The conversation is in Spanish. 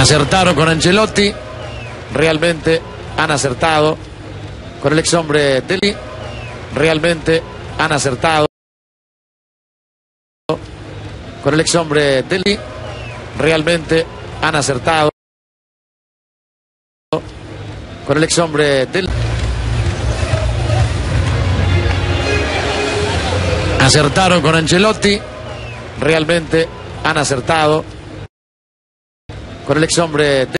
Acertaron con Ancelotti, realmente han acertado. Con el ex hombre Deli, realmente han acertado. Con el ex hombre Deli, realmente han acertado. Con el ex hombre Deli. Acertaron con Ancelotti, realmente han acertado. Con el ex hombre